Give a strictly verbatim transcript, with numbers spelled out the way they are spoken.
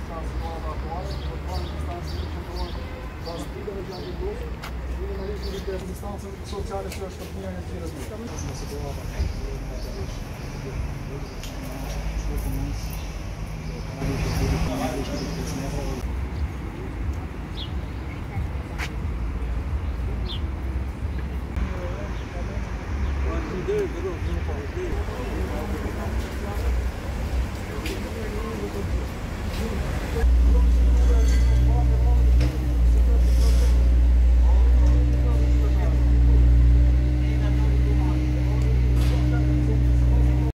distanță cu ora actuală, urmând distanță de control la stupidă de geam de plus, și în riscul de distanță socială și o ștăpânia energie război. Thank you.